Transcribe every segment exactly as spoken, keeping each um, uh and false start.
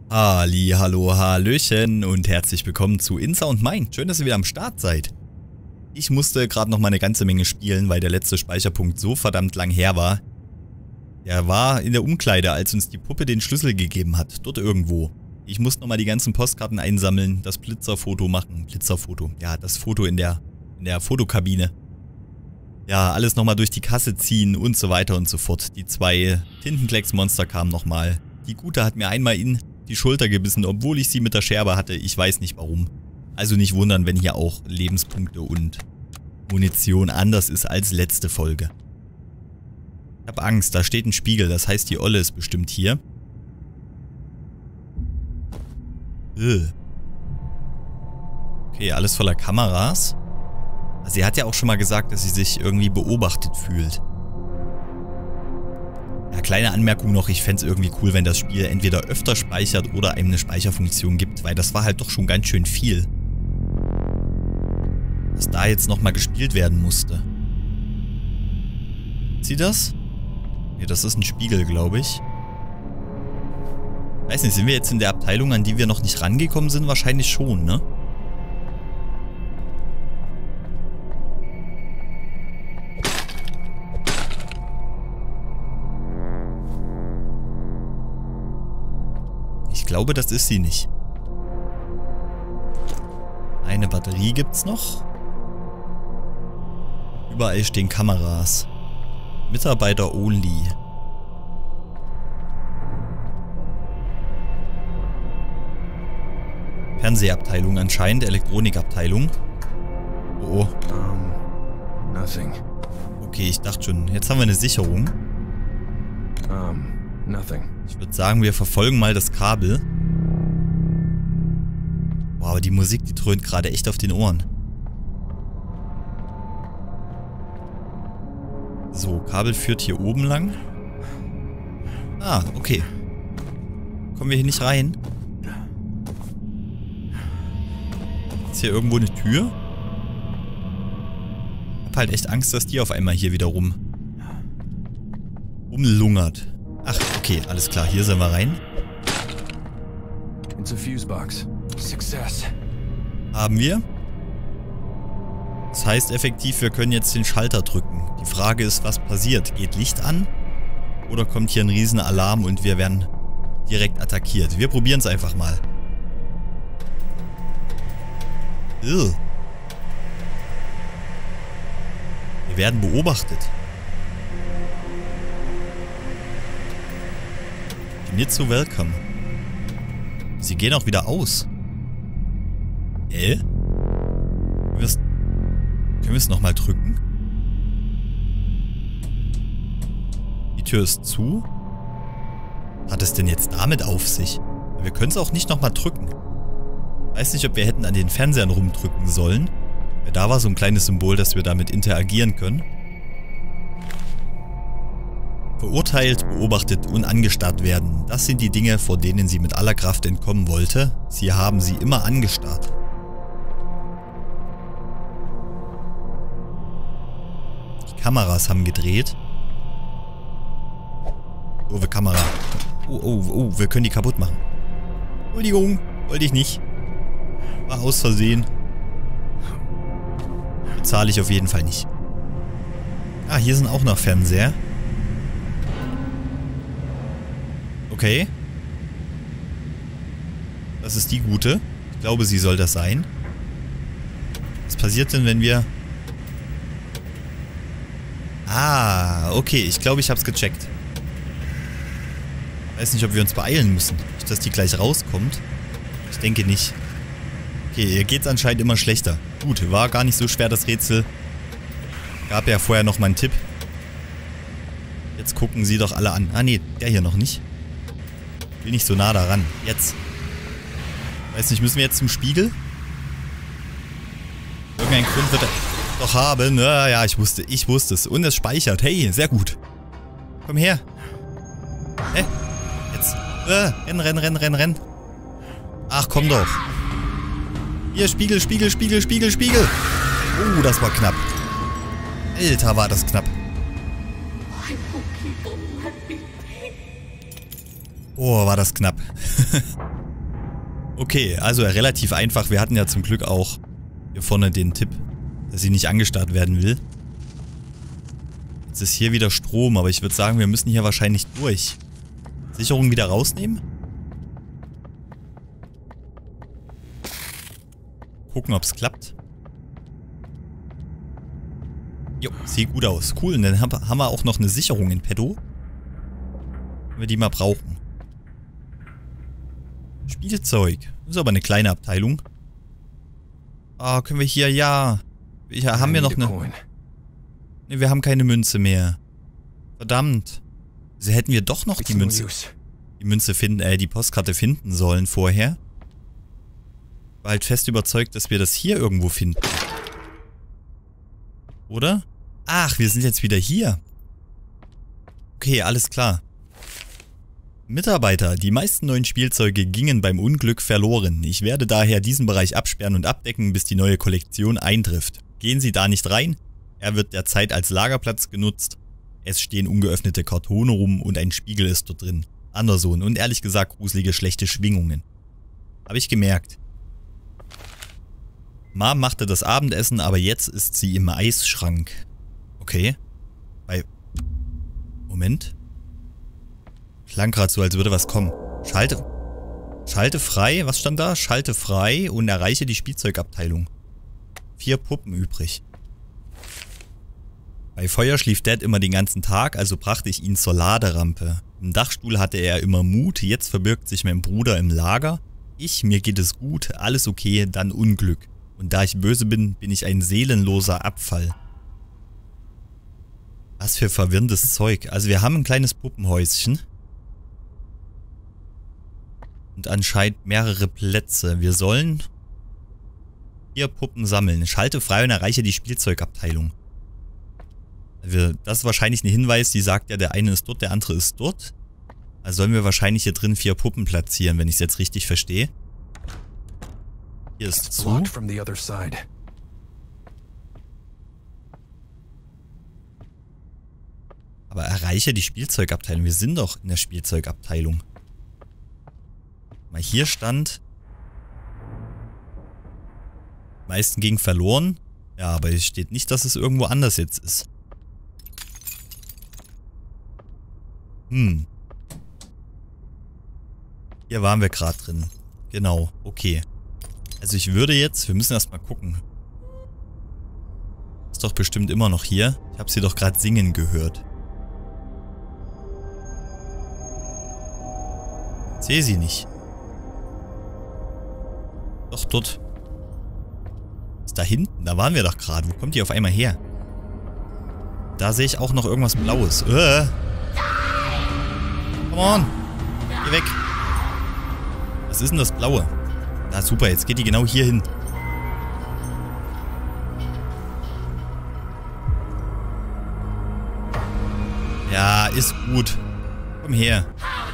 Ali, hallo, hallöchen und herzlich willkommen zu Insound Mind. Schön, dass ihr wieder am Start seid. Ich musste gerade noch mal eine ganze Menge spielen, weil der letzte Speicherpunkt so verdammt lang her war. Der war in der Umkleide, als uns die Puppe den Schlüssel gegeben hat, dort irgendwo. Ich musste noch mal die ganzen Postkarten einsammeln, das Blitzerfoto machen. Blitzerfoto, ja, das Foto in der, in der Fotokabine. Ja, alles nochmal durch die Kasse ziehen und so weiter und so fort. Die zwei Tintenklecksmonster kamen nochmal. Die Gute hat mir einmal in die Schulter gebissen, obwohl ich sie mit der Scherbe hatte. Ich weiß nicht warum. Also nicht wundern, wenn hier auch Lebenspunkte und Munition anders ist als letzte Folge. Ich hab Angst, da steht ein Spiegel. Das heißt, die Olle ist bestimmt hier. Ugh. Okay, alles voller Kameras. Sie hat ja auch schon mal gesagt, dass sie sich irgendwie beobachtet fühlt. Ja, kleine Anmerkung noch, ich fände es irgendwie cool, wenn das Spiel entweder öfter speichert oder einem eine Speicherfunktion gibt, weil das war halt doch schon ganz schön viel. Was da jetzt nochmal gespielt werden musste. Sieht sie das? Ne, das ist ein Spiegel, glaube ich. Weiß nicht, sind wir jetzt in der Abteilung, an die wir noch nicht rangekommen sind? Wahrscheinlich schon, ne? Ich glaube, das ist sie nicht. Eine Batterie gibt's noch. Überall stehen Kameras. Mitarbeiter only. Fernsehabteilung anscheinend, Elektronikabteilung. Oh, oh. Um, nothing. Okay, ich dachte schon, jetzt haben wir eine Sicherung. Um, nothing. Ich würde sagen, wir verfolgen mal das Kabel. Boah, aber die Musik, die dröhnt gerade echt auf den Ohren. So, Kabel führt hier oben lang. Ah, okay. Kommen wir hier nicht rein? Ist hier irgendwo eine Tür? Ich hab halt echt Angst, dass die auf einmal hier wieder rum rumlungert. Ach, okay, alles klar. Hier sind wir rein. It's a fuse box. Success. Haben wir. Das heißt effektiv, wir können jetzt den Schalter drücken. Die Frage ist, was passiert? Geht Licht an? Oder kommt hier ein riesen Alarm und wir werden direkt attackiert? Wir probieren es einfach mal. Ugh. Wir werden beobachtet. Nicht so welcome. Sie gehen auch wieder aus. Äh? Können wir es nochmal drücken? Die Tür ist zu. Hat es denn jetzt damit auf sich? Wir können es auch nicht nochmal drücken. Ich weiß nicht, ob wir hätten an den Fernsehern rumdrücken sollen. Da war so ein kleines Symbol, dass wir damit interagieren können. Verurteilt, beobachtet und angestarrt werden. Das sind die Dinge, vor denen sie mit aller Kraft entkommen wollte. Sie haben sie immer angestarrt. Die Kameras haben gedreht. Oh, wir Kamera. Oh, oh, oh, wir können die kaputt machen. Entschuldigung, wollte ich nicht. War aus Versehen. Bezahle ich auf jeden Fall nicht. Ah, hier sind auch noch Fernseher. Okay. Das ist die Gute. Ich glaube, sie soll das sein. Was passiert denn, wenn wir... Ah, okay. Ich glaube, ich habe es gecheckt. Ich weiß nicht, ob wir uns beeilen müssen. Nicht, dass die gleich rauskommt. Ich denke nicht. Okay, ihr geht's anscheinend immer schlechter. Gut, war gar nicht so schwer, das Rätsel. Gab ja vorher noch mal einen Tipp. Jetzt gucken sie doch alle an. Ah, nee, der hier noch nicht. Will nicht so nah daran. Jetzt. Weiß nicht, müssen wir jetzt zum Spiegel? Irgendein Grund wird er doch haben. Na ja, ich wusste, ich wusste es. Und es speichert. Hey, sehr gut. Komm her. Hä? Jetzt. Äh, renn, renn, renn, renn, renn. Ach, komm doch. Hier, Spiegel, Spiegel, Spiegel, Spiegel, Spiegel. Oh, das war knapp. Alter, war das knapp. Oh, war das knapp. Okay, also relativ einfach. Wir hatten ja zum Glück auch hier vorne den Tipp, dass sie nicht angestarrt werden will. Jetzt ist hier wieder Strom, aber ich würde sagen, wir müssen hier wahrscheinlich durch. Sicherung wieder rausnehmen. Gucken, ob es klappt. Jo, sieht gut aus. Cool, und dann haben wir auch noch eine Sicherung in petto. Wenn wir die mal brauchen. Spielzeug. Das ist aber eine kleine Abteilung. Ah, können wir hier, ja. Hier haben wir noch eine... Ne, wir haben keine Münze mehr. Verdammt. Also hätten wir doch noch die Münze... Die Münze finden, äh, die Postkarte finden sollen vorher. War halt fest überzeugt, dass wir das hier irgendwo finden. Oder? Ach, wir sind jetzt wieder hier. Okay, alles klar. Mitarbeiter, die meisten neuen Spielzeuge gingen beim Unglück verloren. Ich werde daher diesen Bereich absperren und abdecken, bis die neue Kollektion eintrifft. Gehen Sie da nicht rein. Er wird derzeit als Lagerplatz genutzt. Es stehen ungeöffnete Kartone rum und ein Spiegel ist dort drin. Anderson und ehrlich gesagt gruselige schlechte Schwingungen. Habe ich gemerkt. Mom machte das Abendessen, aber jetzt ist sie im Eisschrank. Okay. Bei... Moment. Klang gerade so, als würde was kommen. Schalte... Schalte frei. Was stand da? Schalte frei und erreiche die Spielzeugabteilung. Vier Puppen übrig. Bei Feuer schlief Dad immer den ganzen Tag, also brachte ich ihn zur Laderampe. Im Dachstuhl hatte er immer Mut, jetzt verbirgt sich mein Bruder im Lager. Ich, mir geht es gut, alles okay, dann Unglück. Und da ich böse bin, bin ich ein seelenloser Abfall. Was für verwirrendes Zeug. Also wir haben ein kleines Puppenhäuschen. Und anscheinend mehrere Plätze. Wir sollen vier Puppen sammeln. Schalte frei und erreiche die Spielzeugabteilung. Das ist wahrscheinlich ein Hinweis, die sagt ja, der eine ist dort, der andere ist dort. Also sollen wir wahrscheinlich hier drin vier Puppen platzieren, wenn ich es jetzt richtig verstehe. Hier ist zu. Aber erreiche die Spielzeugabteilung. Wir sind doch in der Spielzeugabteilung. Mal hier stand. Die meisten gingen verloren. Ja, aber es steht nicht, dass es irgendwo anders jetzt ist. Hm. Hier waren wir gerade drin. Genau, okay. Also ich würde jetzt, wir müssen erstmal gucken. Ist doch bestimmt immer noch hier. Ich habe sie doch gerade singen gehört. Ich sehe sie nicht. Doch, dort. Ist da hinten? Da waren wir doch gerade. Wo kommt die auf einmal her? Da sehe ich auch noch irgendwas Blaues. Äh. Come on. Geh weg. Was ist denn das Blaue? Na super, jetzt geht die genau hier hin. Ja, ist gut. Komm her.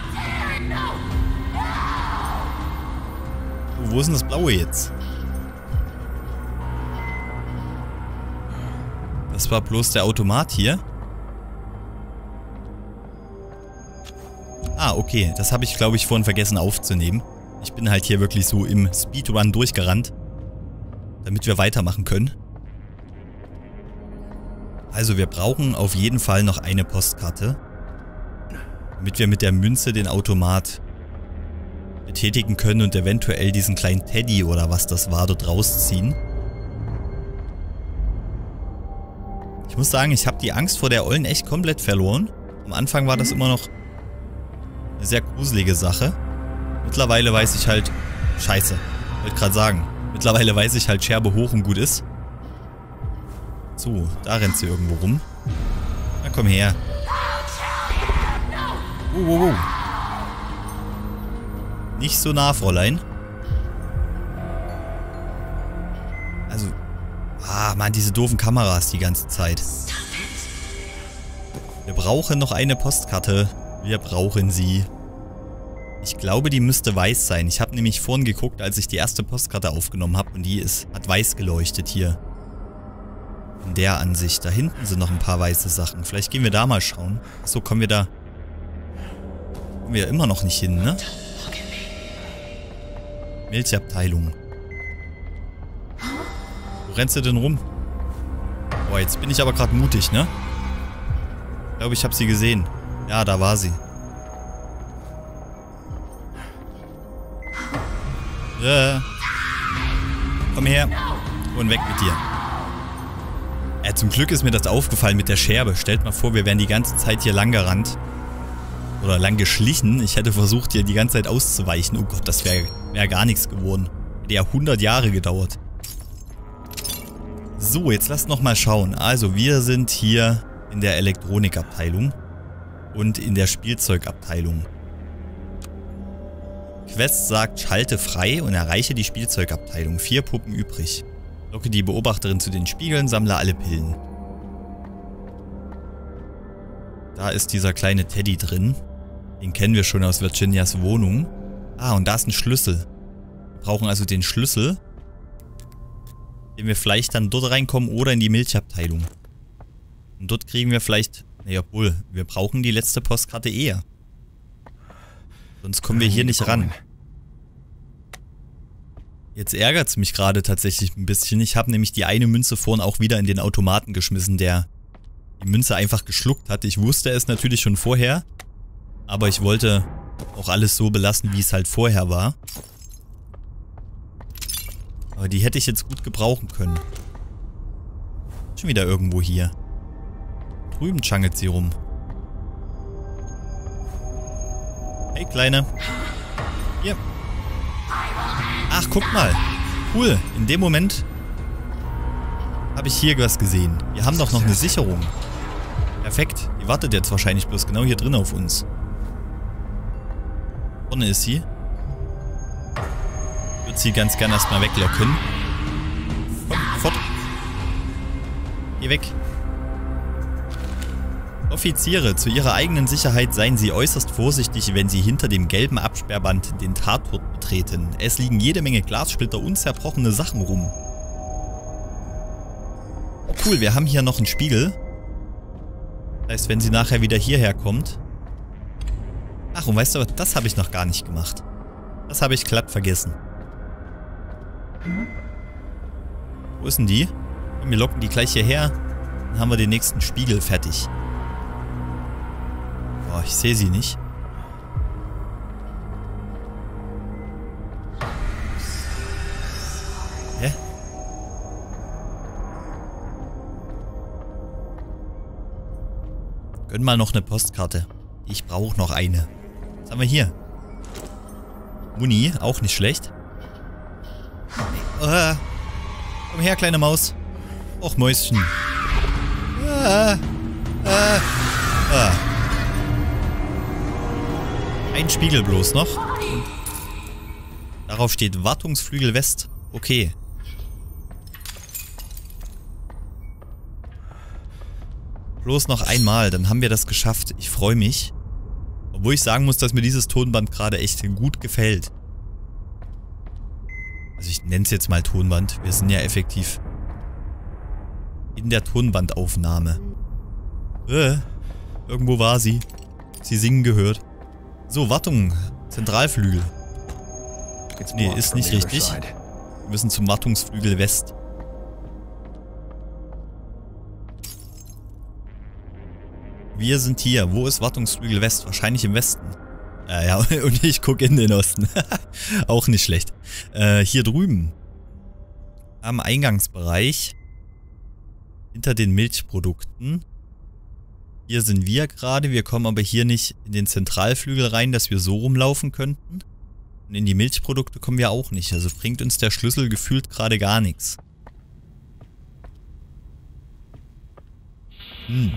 Oh, wo ist denn das Blaue jetzt? Das war bloß der Automat hier. Ah, okay. Das habe ich, glaube ich, vorhin vergessen aufzunehmen. Ich bin halt hier wirklich so im Speedrun durchgerannt, damit wir weitermachen können. Also wir brauchen auf jeden Fall noch eine Postkarte, damit wir mit der Münze den Automat betätigen können und eventuell diesen kleinen Teddy oder was das war dort rausziehen. Ich muss sagen, ich habe die Angst vor der Ollen echt komplett verloren. Am Anfang war das immer noch eine sehr gruselige Sache. Mittlerweile weiß ich halt... Scheiße. Ich wollte gerade sagen. Mittlerweile weiß ich halt, Scherbe hoch und gut ist. So, da rennt sie irgendwo rum. Na komm her. Oh, oh, oh. Nicht so nah, Fräulein. Also... Ah, Mann, diese doofen Kameras die ganze Zeit. Wir brauchen noch eine Postkarte. Wir brauchen sie. Ich glaube, die müsste weiß sein. Ich habe nämlich vorhin geguckt, als ich die erste Postkarte aufgenommen habe. Und die ist, hat weiß geleuchtet hier. In der Ansicht. Da hinten sind noch ein paar weiße Sachen. Vielleicht gehen wir da mal schauen. Achso, kommen wir da... Kommen wir immer noch nicht hin, ne? Milchabteilung. Wo rennst du denn rum? Boah, jetzt bin ich aber gerade mutig, ne? Ich glaube, ich habe sie gesehen. Ja, da war sie. Ja. Komm her. Und weg mit dir. Ja, zum Glück ist mir das aufgefallen mit der Scherbe. Stellt mal vor, wir wären die ganze Zeit hier lang gerannt. Oder lang geschlichen. Ich hätte versucht, hier die ganze Zeit auszuweichen. Oh Gott, das wäre wär gar nichts geworden. Hätte ja hundert Jahre gedauert. So, jetzt lasst noch mal schauen. Also, wir sind hier in der Elektronikabteilung und in der Spielzeugabteilung. Quest sagt, schalte frei und erreiche die Spielzeugabteilung. Vier Puppen übrig. Locke die Beobachterin zu den Spiegeln, sammle alle Pillen. Da ist dieser kleine Teddy drin. Den kennen wir schon aus Virginias Wohnung. Ah, und da ist ein Schlüssel. Wir brauchen also den Schlüssel, den wir vielleicht dann dort reinkommen oder in die Milchabteilung. Und dort kriegen wir vielleicht... Ne, obwohl, wir brauchen die letzte Postkarte eher. Sonst kommen wir hier nicht ran. Jetzt ärgert es mich gerade tatsächlich ein bisschen. Ich habe nämlich die eine Münze vorhin auch wieder in den Automaten geschmissen, der die Münze einfach geschluckt hat. Ich wusste es natürlich schon vorher, aber ich wollte auch alles so belassen, wie es halt vorher war. Aber die hätte ich jetzt gut gebrauchen können. Schon wieder irgendwo hier. Drüben changelt sie rum. Hey, Kleine. Hier. Ach, guck mal. Cool. In dem Moment habe ich hier was gesehen. Wir haben doch noch eine Sicherung. Perfekt. Die wartet jetzt wahrscheinlich bloß genau hier drin auf uns. Vorne ist sie. Ich würde sie ganz gerne erstmal weglocken. Komm, fort. Geh weg. Offiziere, zu ihrer eigenen Sicherheit seien Sie äußerst vorsichtig, wenn Sie hinter dem gelben Absperrband den Tatort betreten. Es liegen jede Menge Glassplitter und zerbrochene Sachen rum. Oh cool, wir haben hier noch einen Spiegel. Das heißt, wenn sie nachher wieder hierher kommt... Ach, und weißt du was, das habe ich noch gar nicht gemacht. Das habe ich glatt vergessen. Wo ist denn die? Wir locken die gleich hierher. Dann haben wir den nächsten Spiegel fertig. Boah, ich sehe sie nicht. Hä? Gönn mal noch eine Postkarte. Ich brauche noch eine. Was haben wir hier? Muni, auch nicht schlecht. Uh, komm her, kleine Maus. Och, Mäuschen. Uh, uh, uh. Ein Spiegel bloß noch. Darauf steht Wartungsflügel West. Okay. Bloß noch einmal, dann haben wir das geschafft. Ich freue mich. Obwohl ich sagen muss, dass mir dieses Tonband gerade echt gut gefällt. Also ich nenne es jetzt mal Tonband. Wir sind ja effektiv in der Tonbandaufnahme. Äh, irgendwo war sie. Sie singen gehört. So, Wartung. Zentralflügel. Nee, ist nicht richtig. Wir müssen zum Wartungsflügel West. Wir sind hier. Wo ist Wartungsflügel West? Wahrscheinlich im Westen. Ja, ja, und ich gucke in den Osten. Auch nicht schlecht. Äh, hier drüben. Am Eingangsbereich. Hinter den Milchprodukten. Hier sind wir gerade. Wir kommen aber hier nicht in den Zentralflügel rein, dass wir so rumlaufen könnten. Und in die Milchprodukte kommen wir auch nicht. Also bringt uns der Schlüssel gefühlt gerade gar nichts. Hm.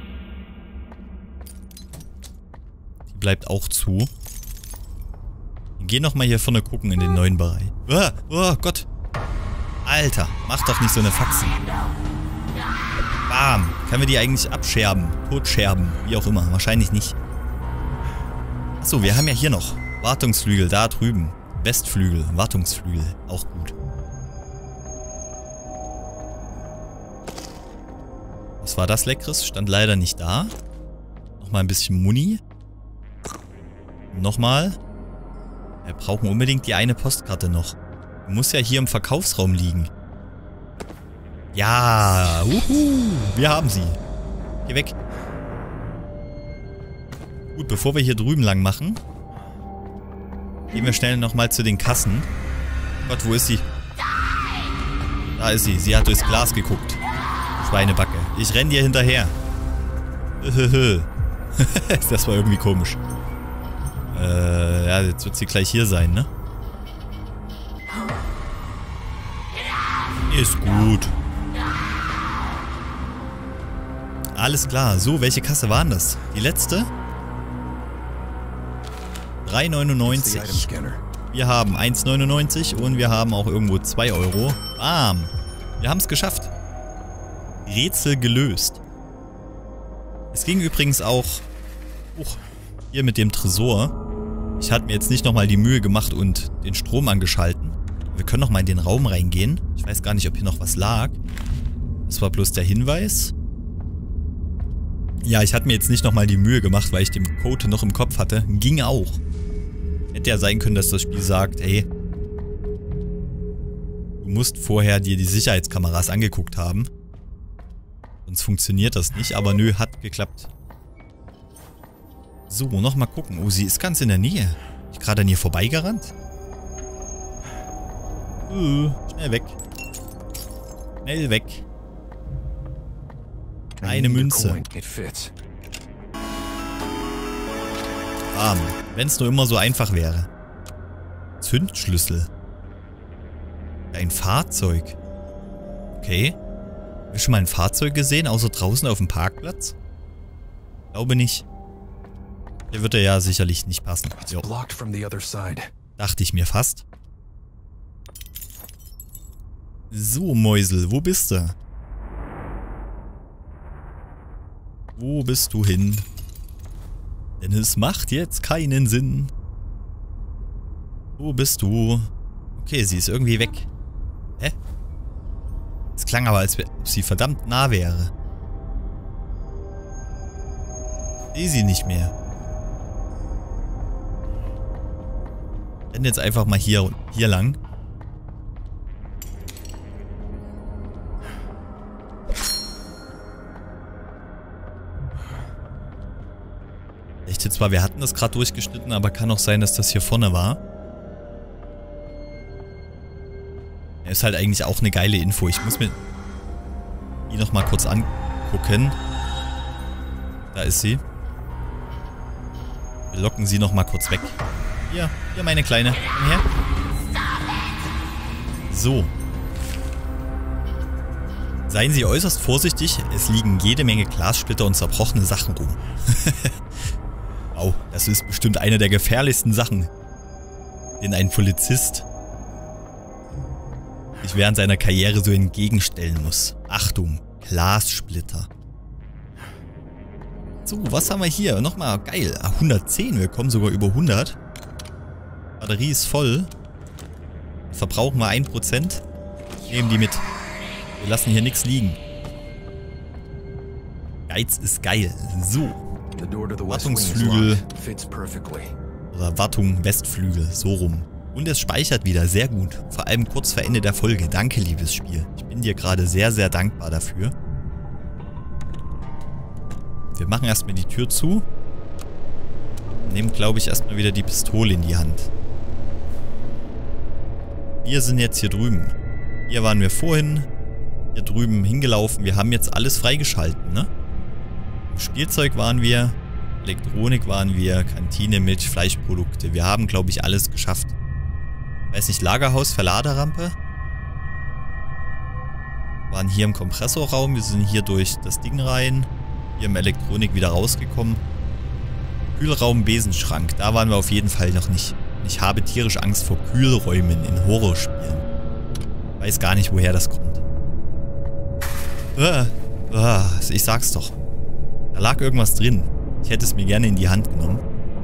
Die bleibt auch zu. Wir gehen nochmal hier vorne gucken in den neuen Bereich. Oh, oh Gott. Alter, mach doch nicht so eine Faxen. Bam. Können wir die eigentlich abscherben? Totscherben? Wie auch immer. Wahrscheinlich nicht. Achso, wir haben ja hier noch Wartungsflügel, da drüben. Westflügel, Wartungsflügel. Auch gut. Was war das Leckeres? Stand leider nicht da. Nochmal ein bisschen Muni. Nochmal. Wir brauchen unbedingt die eine Postkarte noch. Die muss ja hier im Verkaufsraum liegen. Ja, uhu, wir haben sie. Geh weg. Gut, bevor wir hier drüben lang machen, gehen wir schnell nochmal zu den Kassen. Gott, wo ist sie? Da ist sie. Sie hat durchs Glas geguckt. Schweinebacke. Ich renn dir hinterher. Das war irgendwie komisch. Äh, ja, jetzt wird sie gleich hier sein, ne? Ist gut. Alles klar. So, welche Kasse waren das? Die letzte? drei neunundneunzig. Wir haben eins neunundneunzig und wir haben auch irgendwo zwei Euro. Bam. Wir haben es geschafft. Rätsel gelöst. Es ging übrigens auch hoch hier mit dem Tresor. Ich hatte mir jetzt nicht nochmal die Mühe gemacht und den Strom angeschalten. Wir können nochmal in den Raum reingehen. Ich weiß gar nicht, ob hier noch was lag. Das war bloß der Hinweis. Ja, ich hatte mir jetzt nicht nochmal die Mühe gemacht, weil ich den Code noch im Kopf hatte. Ging auch. Hätte ja sein können, dass das Spiel sagt, ey, du musst vorher dir die Sicherheitskameras angeguckt haben. Sonst funktioniert das nicht, aber nö, hat geklappt. So, nochmal gucken. Oh, sie ist ganz in der Nähe. Ich gerade an ihr vorbeigerannt? Uh, schnell weg. Schnell weg. Eine Münze. Bam. Wenn es nur immer so einfach wäre. Zündschlüssel. Ein Fahrzeug. Okay. Haben wir schon mal ein Fahrzeug gesehen, außer draußen auf dem Parkplatz? Glaube nicht. Der wird ja sicherlich nicht passen. Jo. Dachte ich mir fast. So, Mäusel, wo bist du? Wo bist du hin? Denn es macht jetzt keinen Sinn. Wo bist du? Okay, sie ist irgendwie weg. Hä? Es klang aber, als ob sie verdammt nah wäre. Ich sehe sie nicht mehr. Renn jetzt einfach mal hier, hier lang. Ich dachte zwar, wir hatten das gerade durchgeschnitten, aber kann auch sein, dass das hier vorne war. Ja, ist halt eigentlich auch eine geile Info. Ich muss mir die nochmal kurz angucken. Da ist sie. Wir locken sie nochmal kurz weg. Hier, hier meine Kleine. Komm her. So. Seien Sie äußerst vorsichtig, es liegen jede Menge Glassplitter und zerbrochene Sachen rum. Wow, das ist bestimmt eine der gefährlichsten Sachen, den ein Polizist sich während seiner Karriere so entgegenstellen muss. Achtung, Glassplitter. So, was haben wir hier? Nochmal, geil. Ah, hundertzehn, wir kommen sogar über hundert. Batterie ist voll. Verbrauchen wir ein Prozent. Nehmen die mit. Wir lassen hier nichts liegen. Geiz ist geil. So. Wartungsflügel. Oder Wartung Westflügel. So rum. Und es speichert wieder. Sehr gut. Vor allem kurz vor Ende der Folge. Danke, liebes Spiel. Ich bin dir gerade sehr, sehr dankbar dafür. Wir machen erstmal die Tür zu. Nehmen, glaube ich, erstmal wieder die Pistole in die Hand. Wir sind jetzt hier drüben. Hier waren wir vorhin. Hier drüben hingelaufen. Wir haben jetzt alles freigeschalten, ne? Im Spielzeug waren wir. Elektronik waren wir. Kantine, Milch, Fleischprodukte. Wir haben, glaube ich, alles geschafft. Weiß nicht, Lagerhaus, Verladerampe. Waren hier im Kompressorraum. Wir sind hier durch das Ding rein. Hier im Elektronik wieder rausgekommen. Kühlraum, Besenschrank. Da waren wir auf jeden Fall noch nicht. Ich habe tierisch Angst vor Kühlräumen in Horrorspielen. Weiß gar nicht, woher das kommt. Ich sag's doch. Da lag irgendwas drin. Ich hätte es mir gerne in die Hand genommen.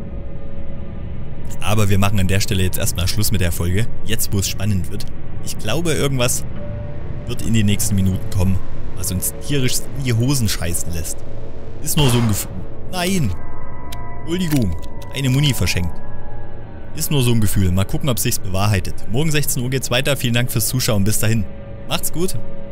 Aber wir machen an der Stelle jetzt erstmal Schluss mit der Folge. Jetzt, wo es spannend wird. Ich glaube, irgendwas wird in den nächsten Minuten kommen, was uns tierisch in die Hosen scheißen lässt. Ist nur so ein Gefühl. Nein! Entschuldigung. eine Muni verschenkt. Ist nur so ein Gefühl. Mal gucken, ob sich's bewahrheitet. Morgen sechzehn Uhr geht's weiter. Vielen Dank fürs Zuschauen. Bis dahin. Macht's gut.